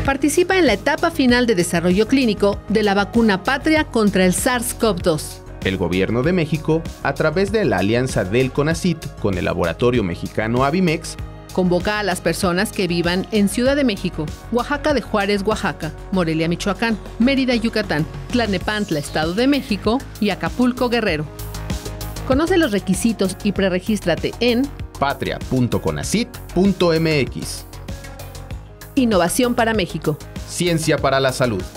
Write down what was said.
Participa en la etapa final de desarrollo clínico de la vacuna Patria contra el SARS-CoV-2. El Gobierno de México, a través de la alianza del CONACYT con el laboratorio mexicano Avimex, convoca a las personas que vivan en Ciudad de México, Oaxaca de Juárez, Oaxaca, Morelia, Michoacán, Mérida, Yucatán, Tlalnepantla, Estado de México y Acapulco, Guerrero. Conoce los requisitos y preregístrate en patria.conacyt.mx. Innovación para México. Ciencia para la salud.